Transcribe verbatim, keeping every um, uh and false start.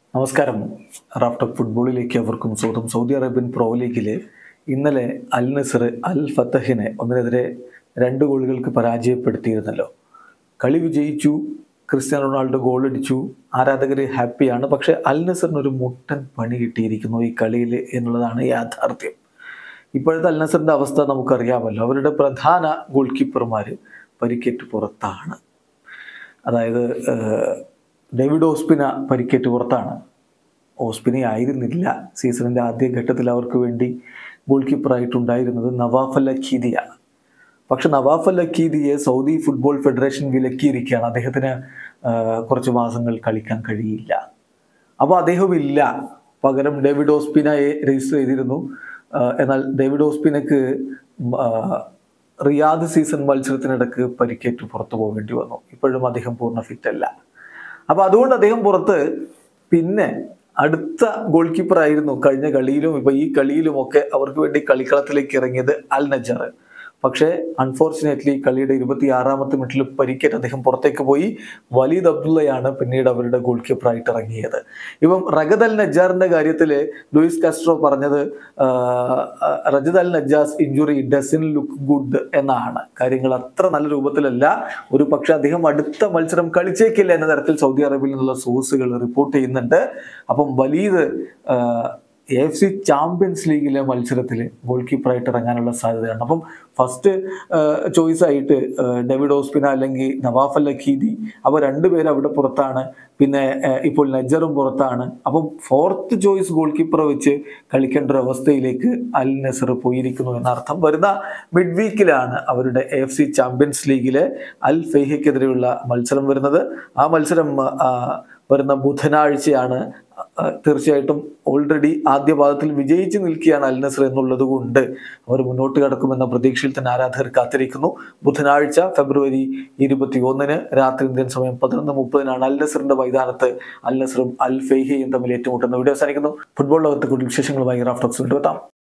നമസ്കാരം. റാഫ്റ്റോക്ക് ഫുട്ബോളിലേക്ക് അവർക്കും സ്വാഗതം. സൗദി അറേബ്യൻ പ്രോ ലീഗിൽ ഇന്നലെ അൽ നസർ അൽ ഫത്തഹിനെ ഒന്നിനെതിരെ രണ്ട് ഗോളുകൾക്ക് പരാജയപ്പെടുത്തിയിരുന്നല്ലോ. കളി വിജയിച്ചു, ക്രിസ്ത്യാനോ റൊണാൾഡോ ഗോൾ അടിച്ചു, ആരാധകർ ഹാപ്പിയാണ്. പക്ഷേ അൽ നസറിനൊരു മുട്ടൻ പണി കിട്ടിയിരിക്കുന്നു ഈ കളിയിൽ എന്നുള്ളതാണ് യാഥാർത്ഥ്യം. ഇപ്പോഴത്തെ അൽ നസറിൻ്റെ അവസ്ഥ നമുക്കറിയാമല്ലോ. അവരുടെ പ്രധാന ഗോൾ കീപ്പർമാർ പരിക്കേറ്റ് പുറത്താണ്. അതായത് ഡേവിഡ് ഓസ്പിന പരിക്കേറ്റ് പുറത്താണ്. ഓസ്പിന ആയിരുന്നില്ല സീസണിൻ്റെ ആദ്യഘട്ടത്തിൽ അവർക്ക് വേണ്ടി ഗോൾ കീപ്പറായിട്ടുണ്ടായിരുന്നത് നവാഫ് അൽ അഖീദിയാണ്. പക്ഷെ നവാഫ് അൽ അഖീദിയെ സൗദി ഫുട്ബോൾ ഫെഡറേഷൻ വിലക്കിയിരിക്കുകയാണ്. അദ്ദേഹത്തിന് കുറച്ച് മാസങ്ങൾ കളിക്കാൻ കഴിയില്ല. അപ്പോൾ അദ്ദേഹം ഇല്ല. പകരം ഡേവിഡ് ഓസ്പിനയെ രജിസ്റ്റർ ചെയ്തിരുന്നു. എന്നാൽ ഡേവിഡ് ഓസ്പിനക്ക് റിയാദ് സീസൺ മത്സരത്തിനിടക്ക് പരിക്കേറ്റ് പുറത്തു പോകേണ്ടി വന്നു. ഇപ്പോഴും അദ്ദേഹം പൂർണ്ണ ഫിറ്റ് അല്ല. അപ്പോൾ അതുകൊണ്ട് അദ്ദേഹം പുറത്ത്. പിന്നെ അടുത്ത ഗോൾ കീപ്പർ ആയിരുന്നു കഴിഞ്ഞ കളിയിലും ഇപ്പൊ ഈ കളിയിലുമൊക്കെ അവർക്ക് വേണ്ടി കളിക്കളത്തിലേക്ക് ഇറങ്ങിയത് അൽ നജർ. പക്ഷേ അൺഫോർച്ചുനേറ്റ്ലി കളിയുടെ ഇരുപത്തി ആറാമത്തെ മിനിറ്റിൽ പരിക്കേറ്റ് അദ്ദേഹം പുറത്തേക്ക് പോയി. വലീദ് അബ്ദുള്ളയാണ് പിന്നീട് അവരുടെ ഗോൾ കീപ്പറായിട്ട് ഇറങ്ങിയത്. ഇപ്പം റഗദ് അൽ നജാറിന്റെ കാര്യത്തിൽ ലൂയിസ് കാസ്ട്രോ പറഞ്ഞത് റജദ് അൽ നജാസ് ഇഞ്ചുറി ഡസൻ ലുക്ക് ഗുഡ് എന്നാണ്. കാര്യങ്ങൾ അത്ര നല്ല രൂപത്തിലല്ല. ഒരു പക്ഷെ അദ്ദേഹം അടുത്ത മത്സരം കളിച്ചേക്കില്ല എന്ന തരത്തിൽ സൗദി അറേബ്യയിൽ നിന്നുള്ള സോഴ്സുകൾ റിപ്പോർട്ട് ചെയ്യുന്നുണ്ട്. അപ്പം Waleed A F C champions ലീഗിലെ മത്സരത്തിൽ ഗോൾ കീപ്പറായിട്ട് ഇറങ്ങാനുള്ള സാധ്യതയാണ്. അപ്പം ഫസ്റ്റ് ചോയ്സ് ആയിട്ട് ഡേവിഡ് ഓസ്പിന അല്ലെങ്കിൽ നവാഫ് അൽ അഖീദി, അവർ രണ്ടുപേരും അവിടെ പുറത്താണ്. പിന്നെ ഇപ്പോൾ നജറും പുറത്താണ്. അപ്പം ഫോർത്ത് ചോയ്സ് ഗോൾ കീപ്പറെ വെച്ച് കളിക്കേണ്ട ഒരു അവസ്ഥയിലേക്ക് അൽ നസർ പോയിരിക്കുന്നു എന്നർത്ഥം. വരുന്ന മിഡ് വീക്കിലാണ് അവരുടെ എ എഫ് സി ചാമ്പ്യൻസ് ലീഗിലെ അൽ ഫെയ്ഹയ്ക്കെതിരെയുള്ള മത്സരം വരുന്നത്. ആ മത്സരം വരുന്ന ബുധനാഴ്ചയാണ്. തീർച്ചയായിട്ടും ഓൾറെഡി ആദ്യ പാദത്തിൽ വിജയിച്ച് നിൽക്കുകയാണ് അൽ നസർ എന്നുള്ളത് കൊണ്ട് അവർ മുന്നോട്ട് കടക്കുമെന്ന പ്രതീക്ഷയിൽ തന്നെ ആരാധകർ കാത്തിരിക്കുന്നു. ബുധനാഴ്ച ഫെബ്രുവരി ഇരുപത്തി ഒന്നിന് രാത്രി ഇന്ത്യൻ സമയം പതിനൊന്ന് മുപ്പതിനാണ് അൽ നസറിന്റെ മൈതാനത്ത് അൽ നസറും അൽ ഫെയ്ഹയും തമ്മിൽ ഏറ്റുമുട്ടുന്ന. വീഡിയോ അവസാനിക്കുന്നു. ഫുട്ബോൾ ലോകത്തെ കൂടുതൽ വിശേഷങ്ങളുമായി റാഫ്റ്റോക്സ് കൊണ്ടുവെത്താം.